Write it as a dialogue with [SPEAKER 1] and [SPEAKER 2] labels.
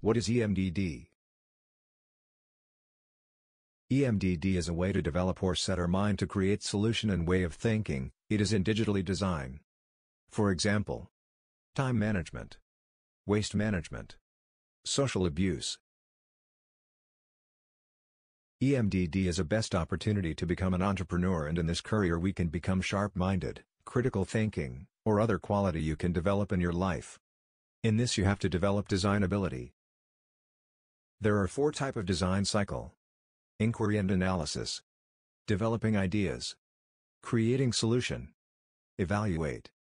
[SPEAKER 1] What is EMDD? EMDD is a way to develop or set our mind to create solution and way of thinking. It is in digitally design. For example, time management, waste management, social abuse. EMDD is a best opportunity to become an entrepreneur, and in this career we can become sharp-minded, critical thinking, or other quality you can develop in your life. In this you have to develop design ability. There are 4 types of design cycle: inquiry and analysis, developing ideas, creating solution, evaluate.